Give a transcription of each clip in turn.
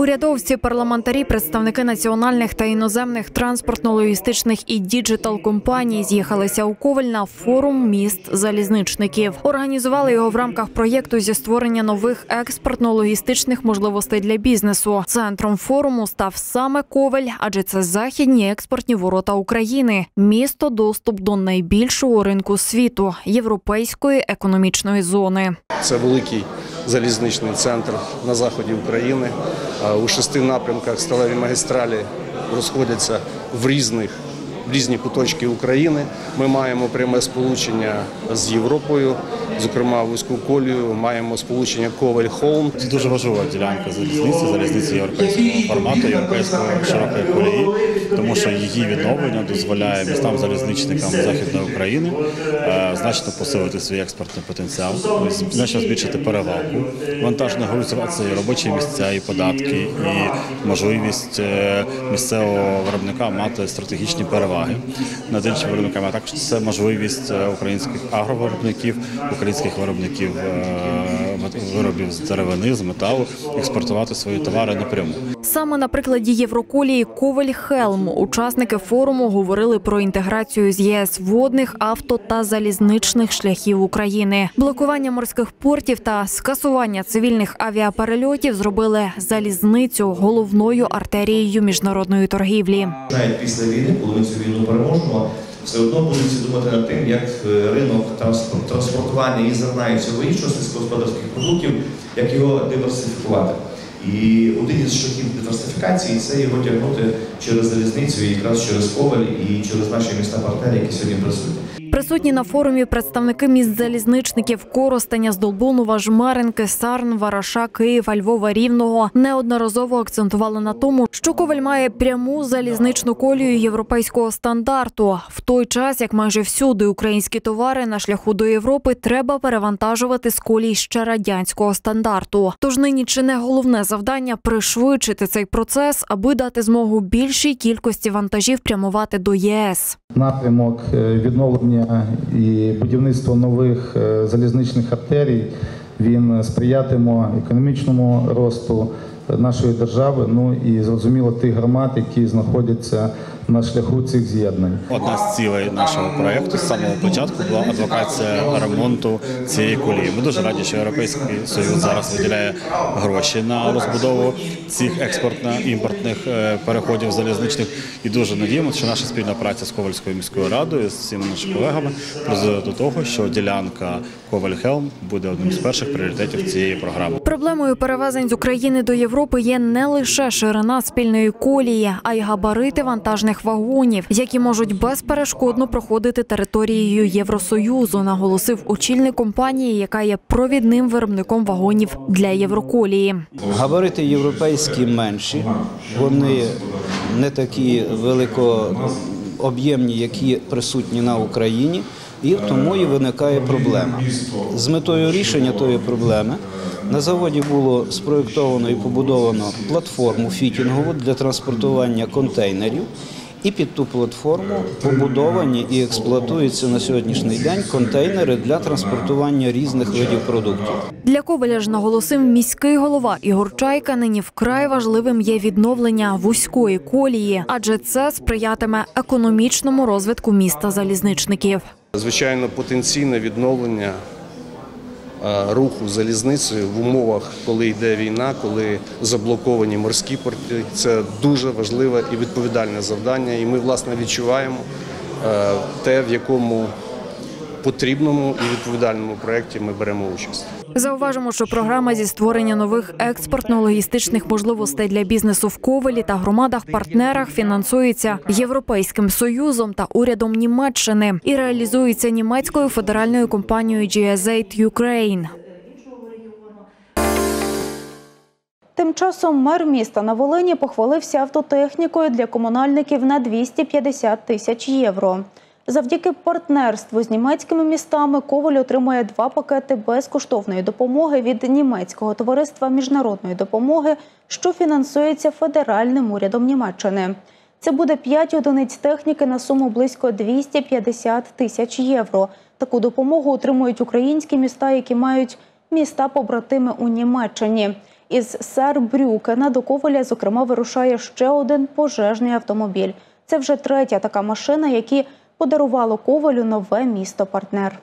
Урядовці, парламентарі, представники національних та іноземних транспортно-логістичних і діджитал-компаній з'їхалися у Ковель на форум міст залізничників. Організували його в рамках проєкту зі створення нових експортно-логістичних можливостей для бізнесу. Центром форуму став саме Ковель, адже це західні експортні ворота України. Місто – доступ до найбільшого ринку світу – європейської економічної зони. Це великий залізничний центр на заході України. У 6 напрямках сталеві магістралі розходяться в різні куточки України. Ми маємо пряме сполучення з Європою, зокрема вузьку колію, маємо сполучення Ковель-Холм. Це дуже важлива ділянка залізниці європейського формату, європейської широкої колії, тому що її відновлення дозволяє містам-залізничникам Західної України значно посилити свій експортний потенціал, значно збільшити перевагу вантажних грузів, а це і робочі місця, і податки, і можливість місцевого виробника мати стратегічні переваги над іншими виробниками. А також це можливість українських агровиробників, українських виробників виробів з деревини, з металу експортувати свої товари напряму. Саме на прикладі Євроколії Ковель-Хелм учасники форуму говорили про інтеграцію з ЄС водних, авто та залізничних шляхів України. Блокування морських портів та скасування цивільних авіаперельотів зробили залізницю головною артерією міжнародної торгівлі. Навіть після війни, коли ми цю війну переможемо, все одно будуть всі думати над тим, як ринок транспортування і зерна, і всього іншого сільськогосподарських продуктів, як його диверсифікувати. І один із шляхів диверсифікації – це його тягнути через залізницю, якраз через Ковель і через наші міста-партнери, які сьогодні присутні. Присутні на форумі представники міст залізничників Коростеня, Здолбунова, Жмеринки, Сарн, Вараша, Києва, Львова, Рівного неодноразово акцентували на тому, що Ковель має пряму залізничну колію європейського стандарту. В той час, як майже всюди українські товари на шляху до Європи треба перевантажувати з колій ще радянського стандарту. Тож нині чи не головне завдання – пришвидшити цей процес, аби дати змогу більшій кількості вантажів прямувати до ЄС. Напрямок відновлення і будівництва нових залізничних артерій, він сприятиме економічному росту нашої держави, ну і, зрозуміло, тих громад, які знаходяться на шляху цих з'єднань. Одна з цілей нашого проєкту з самого початку була адвокація ремонту цієї колії. Ми дуже раді, що Європейський Союз зараз виділяє гроші на розбудову цих експортно-імпортних переходів залізничних. І дуже надіємося, що наша спільна праця з Ковельською міською радою, з всіма нашими колегами призведе до того, що ділянка Ковель-Хелм буде одним з перших пріоритетів цієї програми. Проблемою перевезень з України до Європи є не лише ширина спільної колії, а й габарити вантажних вагонів, які можуть безперешкодно проходити територією Євросоюзу, наголосив очільник компанії, яка є провідним виробником вагонів для Євроколії. Габарити європейські менші, вони не такі великооб'ємні, які присутні на Україні, і тому і виникає проблема. З метою рішення тої проблеми на заводі було спроєктовано і побудовано платформу фітінгову для транспортування контейнерів, і під ту платформу побудовані і експлуатуються на сьогоднішній день контейнери для транспортування різних видів продуктів. Для Ковеля ж, наголосив міський голова Ігор Чайка, нині вкрай важливим є відновлення вузької колії, адже це сприятиме економічному розвитку міста залізничників. Звичайно, потенційне відновлення руху залізницею в умовах, коли йде війна, коли заблоковані морські порти – це дуже важливе і відповідальне завдання. І ми, власне, відчуваємо те, в якому потрібному і відповідальному проєкті ми беремо участь. Зауважимо, що програма зі створення нових експортно-логістичних можливостей для бізнесу в Ковелі та громадах-партнерах фінансується Європейським Союзом та урядом Німеччини і реалізується німецькою федеральною компанією GS8 Ukraine. Тим часом мер міста на Волині похвалився автотехнікою для комунальників на 250 тисяч євро. Завдяки партнерству з німецькими містами Ковель отримує 2 пакети безкоштовної допомоги від Німецького товариства міжнародної допомоги, що фінансується федеральним урядом Німеччини. Це буде 5 одиниць техніки на суму близько 250 тисяч євро. Таку допомогу отримують українські міста, які мають міста-побратими у Німеччині. Із Саарбрюкена до Ковеля, зокрема, вирушає ще один пожежний автомобіль. Це вже третя така машина, які подарувало Ковелю нове місто-партнер.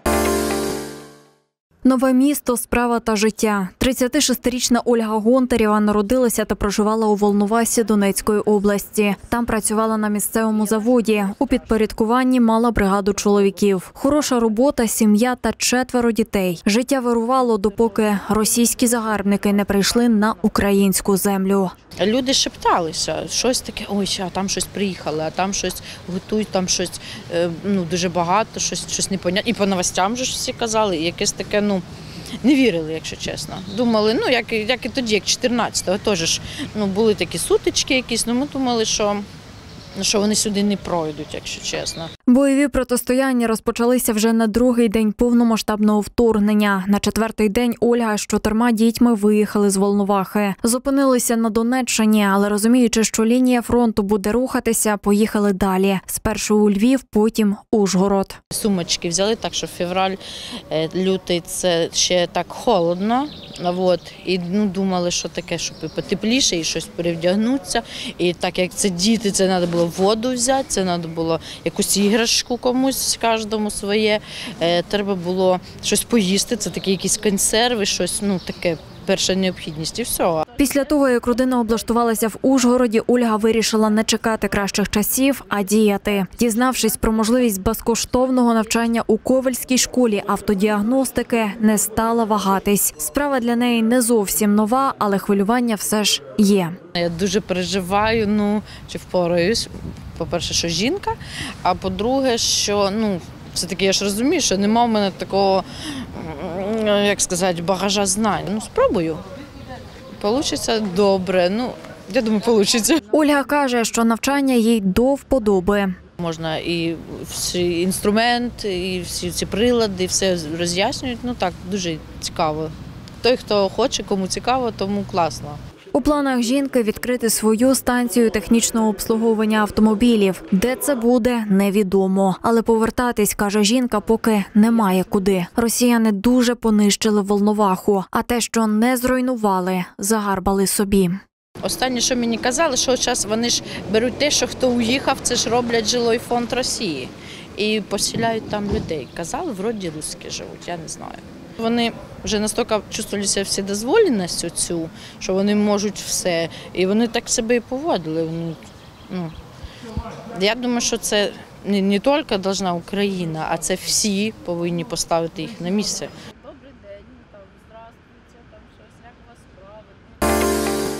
Нове місто, справа та життя. 36-річна Ольга Гонтарєва народилася та проживала у Волновасі Донецької області. Там працювала на місцевому заводі. У підпорядкуванні мала бригаду чоловіків. Хороша робота, сім'я та 4 дітей. Життя вирувало, допоки російські загарбники не прийшли на українську землю. Люди шепталися, щось таке, ой, а там щось приїхали, а там щось готують, там щось дуже багато, щось непонятне. І по новостям же всі казали, і якесь таке, не вірили, якщо чесно. Думали, як і тоді, як 14-го, теж були такі сутички якісь, ми думали, що вони сюди не пройдуть, якщо чесно. Бойові протистояння розпочалися вже на другий день повномасштабного вторгнення. На 4-й день Ольга з 4 дітьми виїхали з Волновахи. Зупинилися на Донеччині, але розуміючи, що лінія фронту буде рухатися, поїхали далі. Спершу у Львів, потім Ужгород. Сумочки взяли, так що февраль, лютий – це ще так холодно. І думали, що таке, щоб і потепліше, і щось перевдягнутися. І так як це діти, це треба було воду взяти, це треба було якусь іграшку комусь, кожному своє. Треба було щось поїсти, це такі якісь консерви, щось таке. Перша необхідність і все. Після того, як родина облаштувалася в Ужгороді, Ольга вирішила не чекати кращих часів, а діяти. Дізнавшись про можливість безкоштовного навчання у Ковельській школі автодіагностики, не стала вагатись. Справа для неї не зовсім нова, але хвилювання все ж є. Я дуже переживаю, чи впораюсь. По-перше, що жінка, а по-друге, що, все-таки я ж розумію, що нема в мене такого, багажа знань. Спробую. Получиться добре. Я думаю, получиться. Ольга каже, що навчання їй до вподоби. Можна і всі інструменти, і всі ці прилади, все роз'яснюють. Так, дуже цікаво. Той, хто хоче, кому цікаво, тому класно. У планах жінки відкрити свою станцію технічного обслуговування автомобілів. Де це буде, невідомо. Але повертатись, каже жінка, поки немає куди. Росіяни дуже понищили Волноваху, а те, що не зруйнували, загарбали собі. Останнє, що мені казали, що зараз вони ж беруть те, що хто уїхав, це ж роблять жилий фонд Росії. І поселяють там людей. Казали, вроді русські живуть, я не знаю. Вони вже настільки чувствували себе вседозволеністю цю, що вони можуть все. І вони так себе і поводили. Я думаю, що це не тільки повинна Україна, а це всі повинні поставити їх на місце. Добрий день, здравствуйте, щось, як у вас справи?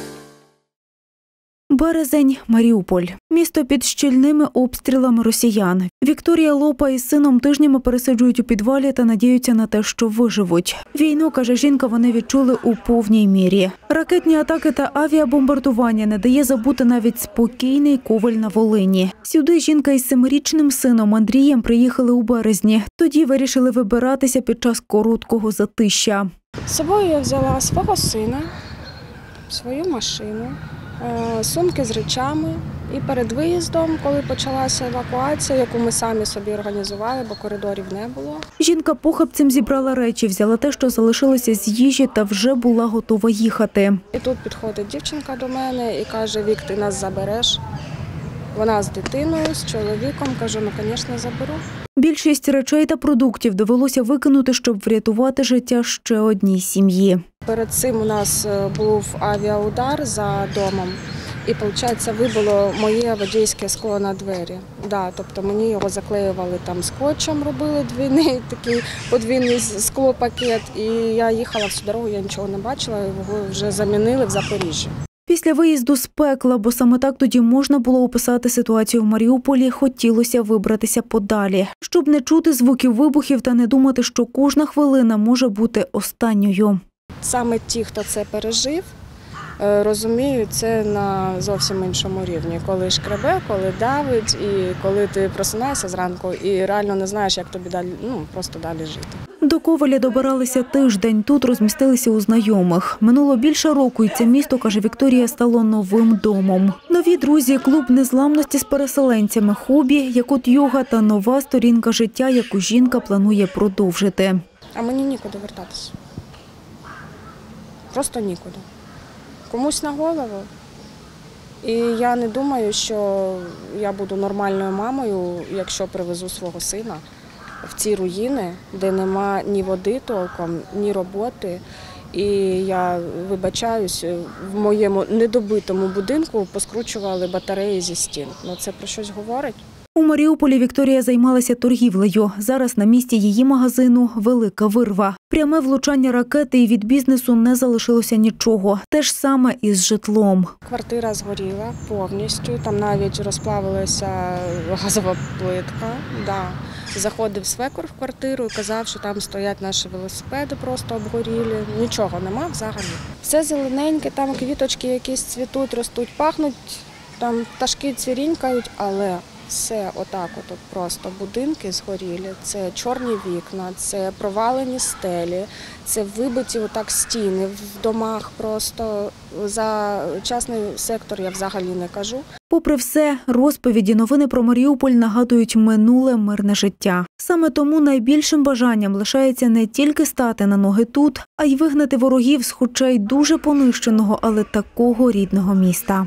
Березень, Маріуполь. Місто під щільними обстрілами росіян. Вікторія Лопа із сином тижнями пересиджують у підвалі та надіються на те, що виживуть. Війну, каже жінка, вони відчули у повній мірі. Ракетні атаки та авіабомбардування не дає забути навіть спокійний Ковель на Волині. Сюди жінка із 7-річним сином Андрієм приїхали у березні. Тоді вирішили вибиратися під час короткого затища. З собою я взяла свого сина, свою машину, сумки з речами. І перед виїздом, коли почалася евакуація, яку ми самі собі організували, бо коридорів не було. Жінка похапцем зібрала речі, взяла те, що залишилося з їжі, та вже була готова їхати. І тут підходить дівчинка до мене і каже: Вік, ти нас забереш? Вона з дитиною, з чоловіком. Кажу, звісно, заберу. Більшість речей та продуктів довелося викинути, щоб врятувати життя ще одній сім'ї. Перед цим у нас був авіаудар за домом. І, виходить, вибило моє водійське скло на двері. Тобто мені його заклеювали там скотчем, робили такий подвійний склопакет. І я їхала всю дорогу, я нічого не бачила, його вже замінили в Запоріжжі. Після виїзду з пекла, бо саме так тоді можна було описати ситуацію в Маріуполі, хотілося вибратися подалі, щоб не чути звуків вибухів та не думати, що кожна хвилина може бути останньою. Саме ті, хто це пережив, розуміють це на зовсім іншому рівні. Коли шкребе, коли давить, і коли ти просинаєшся зранку і реально не знаєш, як тобі далі, просто далі жити. До Ковеля добиралися тиждень, тут розмістилися у знайомих. Минуло більше року, і це місто, каже Вікторія, стало новим домом. Нові друзі, клуб незламності з переселенцями, хобі, як от йога та нова сторінка життя, яку жінка планує продовжити. А мені нікуди вертатися. Просто нікуди. комусь на голову. І я не думаю, що я буду нормальною мамою, якщо привезу свого сина в ці руїни, де нема ні води толком, ні роботи. І я вибачаюсь, в моєму недобитому будинку поскручували батареї зі стін. Ну це про щось говорить? У Маріуполі Вікторія займалася торгівлею. Зараз на місці її магазину велика вирва. Пряме влучання ракети і від бізнесу не залишилося нічого. Те ж саме і з житлом. Квартира згоріла повністю, там навіть розплавилася газова плитка. Да. Заходив свекор в квартиру і казав, що там стоять наші велосипеди просто обгорілі. Нічого нема взагалі. Все зелененьке, там квіточки якісь цвітуть, ростуть, пахнуть, там пташки цвірінькають, але все отак от просто будинки згорілі, це чорні вікна, це провалені стелі, це вибиті отак стіни в домах просто. За частний сектор я взагалі не кажу. Попри все, розповіді, новини про Маріуполь нагадують минуле мирне життя. Саме тому найбільшим бажанням лишається не тільки стати на ноги тут, а й вигнати ворогів з хоча й дуже понищеного, але такого рідного міста.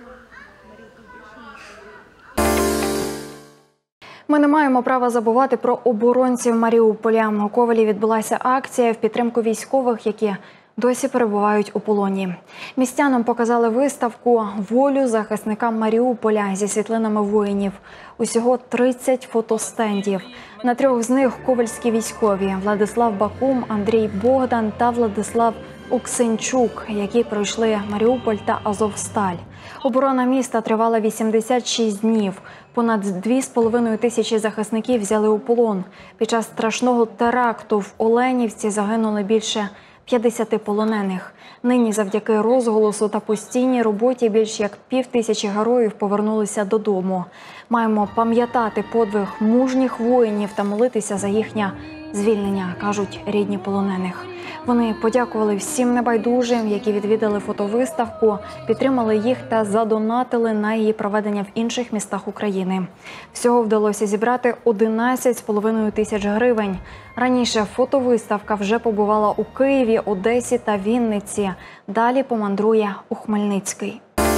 Ми не маємо права забувати про оборонців Маріуполя. У Ковелі відбулася акція в підтримку військових, які досі перебувають у полоні. Містянам показали виставку «Волю захисникам Маріуполя» зі світлинами воїнів. Усього 30 фотостендів. На 3 з них ковельські військові – Владислав Бакум, Андрій Богдан та Владислав Оксенчук, які пройшли Маріуполь та Азовсталь. Оборона міста тривала 86 днів. Понад 2,5 тисячі захисників взяли у полон. Під час страшного теракту в Оленівці загинули більше 50 полонених. Нині завдяки розголосу та постійній роботі більш як 5000 героїв повернулися додому. Маємо пам'ятати подвиг мужніх воїнів та молитися за їхнє звільнення, кажуть рідні полонених. Вони подякували всім небайдужим, які відвідали фотовиставку, підтримали їх та задонатили на її проведення в інших містах України. Всього вдалося зібрати 11,5 тисяч гривень. Раніше фотовиставка вже побувала у Києві, Одесі та Вінниці. Далі помандрує у Хмельницький.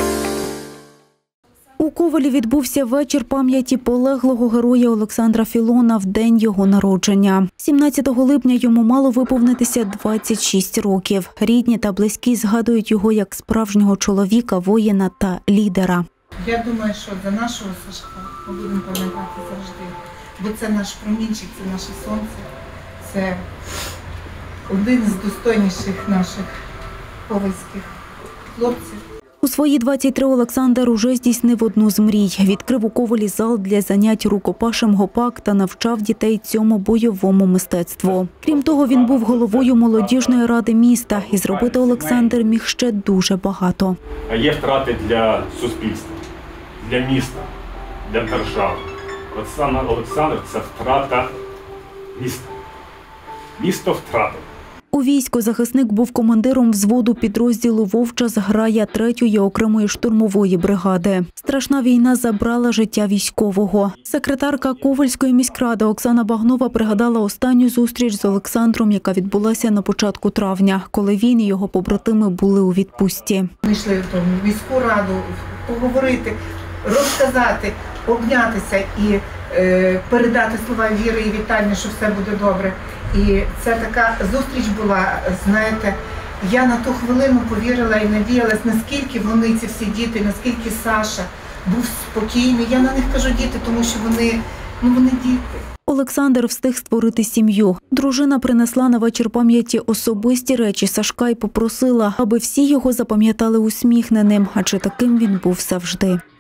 У Ковелі відбувся вечір пам'яті полеглого героя Олександра Філона в день його народження. 17 липня йому мало виповнитися 26 років. Рідні та близькі згадують його як справжнього чоловіка, воїна та лідера. Я думаю, що за нашого Сашка ми будемо пам'ятати завжди. Бо це наш промінчик, це наше сонце, це один з достойніших наших ковальських хлопців. У свої 23 Олександр уже здійснив одну з мрій. Відкрив у Ковелі зал для занять рукопашем гопак та навчав дітей цьому бойовому мистецтву. Крім того, він був головою молодіжної ради міста і зробити Олександр міг ще дуже багато. Є втрати для суспільства, для міста, для держави. От саме Олександр – це втрата міста. Місто втратив. У війську захисник був командиром взводу підрозділу «Вовча зграя» 3-ї окремої штурмової бригади. Страшна війна забрала життя військового. Секретарка Ковельської міськради Оксана Багнова пригадала останню зустріч з Олександром, яка відбулася на початку травня, коли він і його побратими були у відпустці. Ми йшли в міську раду поговорити, розказати, обнятися і передати слова віри і вітання, що все буде добре. І це така зустріч була, знаєте, я на ту хвилину повірила і надіялась, наскільки вони, ці всі діти, наскільки Саша був спокійний. Я на них кажу діти, тому що вони діти. Олександр встиг створити сім'ю. Дружина принесла на вечір пам'яті особисті речі Сашка і попросила, аби всі його запам'ятали усміхненим, адже таким він був завжди.